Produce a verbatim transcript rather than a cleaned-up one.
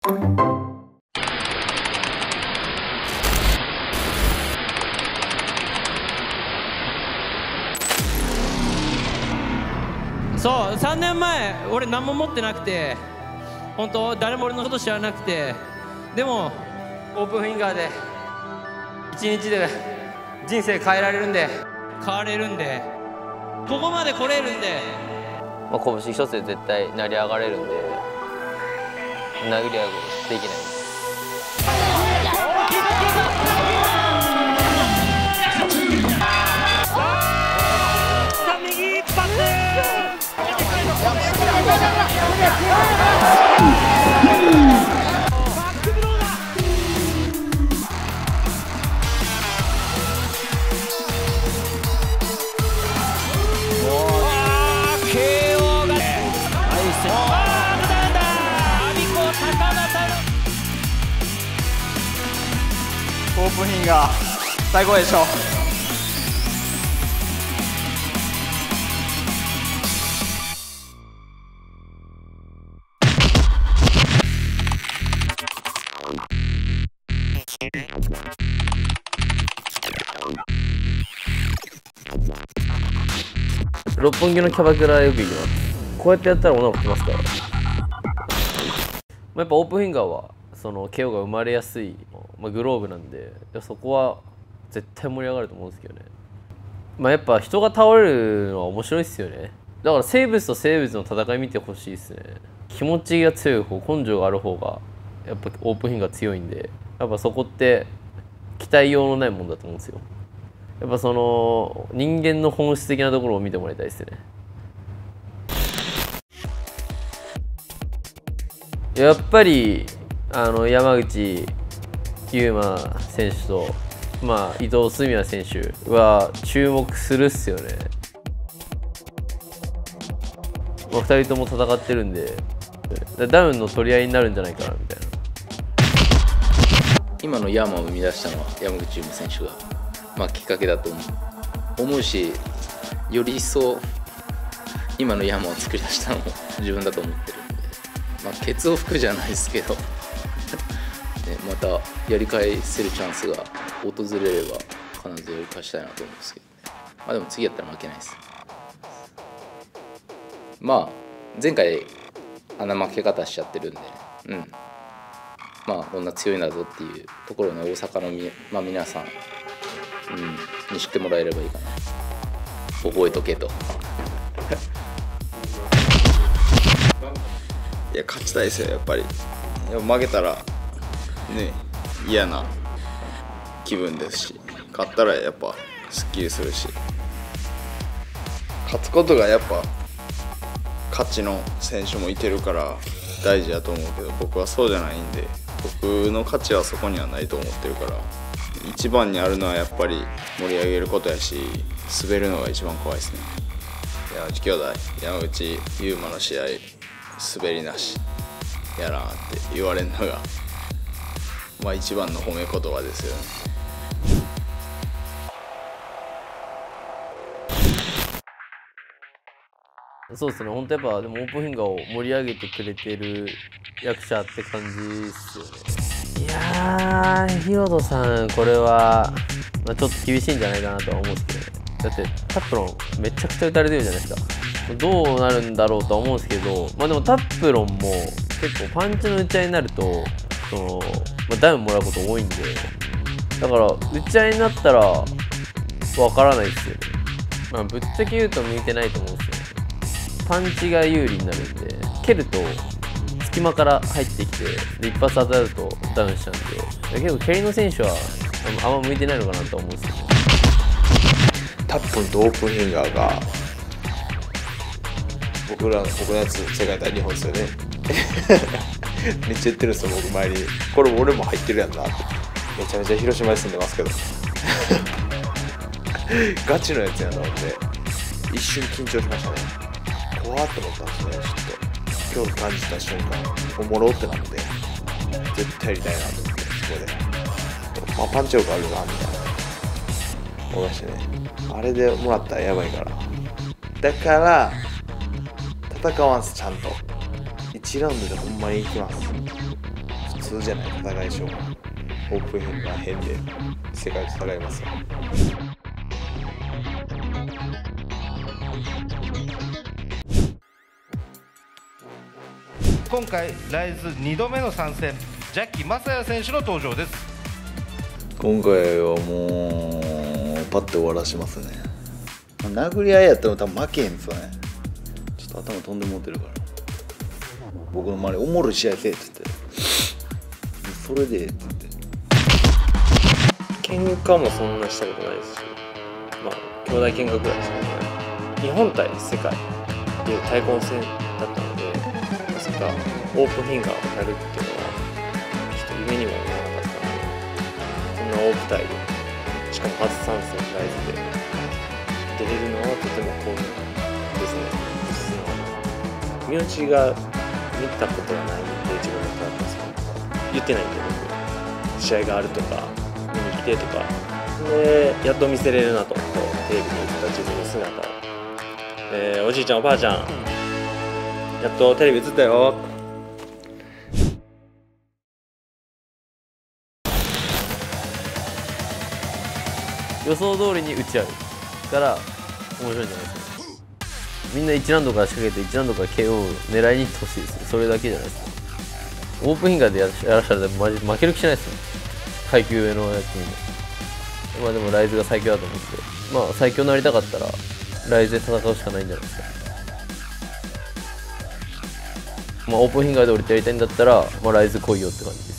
そうさんねんまえ俺何も持ってなくて、本当誰も俺のこと知らなくて、でもオープンフィンガーでいちにちで人生変えられるんで、変われるんで、ここまで来れるんで、まあ、拳一つで絶対成り上がれるんで、殴り合うことできないです。右一発オープンフィンガー最高でしょ。 六本木のキャバクラよく行きます。こうやってやったらお腹きますから。やっぱオープンフィンガーはその ケーオー が生まれやすい、まあ、グローブなんで、そこは絶対盛り上がると思うんですけどね。まあ、やっぱ人が倒れるのは面白いですよね。だから生物と生物の戦い見てほしいですね。気持ちが強い方、根性がある方がやっぱオープンフィンガー強いんで、やっぱそこって期待用のないもんだと思うんですよ。やっぱその人間の本質的なところを見てもらいたいですね。やっぱりあの山口優真選手と、まあ、伊藤純也選手は注目するっすよね。まあ、ふたりとも戦ってるんで、ダウンの取り合いになるんじゃないかなみたいな。 今のヤーマンを生み出したのは山口優真選手が、まあ、きっかけだと思う思うし、より一層今のヤーマンを作り出したのも自分だと思ってるんで、まあ、ケツを吹くじゃないですけどね、またやり返せるチャンスが訪れれば必ずやり返したいなと思うんですけどね。まあでも次やったら負けないです。まあ前回あんな負け方しちゃってるんで、うん、まあこんな強いんだぞっていうところの大阪のみ、まあ、皆さん、うん、に知ってもらえればいいかな。覚えとけといや勝ちたいですよやっぱり。でも負けたらね嫌な気分ですし、勝ったらやっぱすっきりするし、勝つことがやっぱ勝ちの選手もいてるから大事だと思うけど、僕はそうじゃないんで、僕の価値はそこにはないと思ってるから、一番にあるのはやっぱり盛り上げることやし、滑るのが一番怖いですね。山口兄弟、山口優真の試合滑りなしやらんって言われるのがまあ一番の褒め言葉ですよね。 そうですね、本当やっぱでもオープンフィンガーを盛り上げてくれてる役者って感じですよね。いやー、ヒロトさんこれは、まあ、ちょっと厳しいんじゃないかなとは思うんですけどね。だってタップロンめちゃくちゃ打たれてるじゃないですか。どうなるんだろうとは思うんですけど、まあでもタップロンも結構パンチの打ち合いになるとその、まあ、ダウンもらうこと多いんで、だから打ち合いになったらわからないですよね。まあぶっちゃけ言うと向いてないと思うんですよね。パンチが有利になるんで、蹴ると隙間から入ってきてで一発当たるとダウンしちゃうんで、結構蹴りの選手はあんま向いてないのかなと思うんですよね。 タップンとオープンフィンガーが僕ら僕のやつ世界第二本ですよねめっちゃ言ってるんですよ僕前に。これ俺も入ってるやんなって。めちゃめちゃ広島に住んでますけどガチのやつやなので一瞬緊張しましたね。怖っと思ったんですね。ちょっと今日感じた瞬間おもろってなって絶対やりたいなと思って、そこで、まあ、パンチ力あるなみたいな思いましたね。あれでもらったらやばいから、だから戦わんす。ちゃんといちラウンドでほんまにいきます。 通じゃない戦いでしょう。オープン編が変で世界と戦いますよ。 今回ライズにどめの参戦、ジャッキー正也選手の登場です。 今回はもうパッと終わらしますね。殴り合いやったら多分負けへんですよね。ちょっと頭飛んで持ってるから、僕の周りおもろい試合せえって言って、それでって言って、 喧嘩もそんなしたことないですし、まあ兄弟喧嘩ぐらいですかね。日本対世界っていう対抗戦だったので、まさかオープンフィンガーをやるっていうのはちょっと夢にも思わなかったので、こんな大舞台で、しかも初参戦ライズで出れるのはとても興奮ですね。身内が見たことがないんで、自分のプラットフォームとか言ってないんで、僕試合があるとか見に来てとかで、やっと見せれるなと思って、テレビに映った自分の姿を、えー、おじいちゃんおばあちゃんやっとテレビ映ったよ。 予想通りに打ち合うから面白いんじゃないですか。みんないちラウンドから仕掛けていちラウンドから ケーオー を狙いにいってほしいですよ。それだけじゃないですか。オープンフィンガーでやらしたらマジ負ける気しないですよ。階級上のやつにも。まあでもライズが最強だと思って、まあ最強になりたかったらライズで戦うしかないんじゃないですか。まあオープンフィンガーで俺とやりたいんだったら、まあライズ来いよって感じです。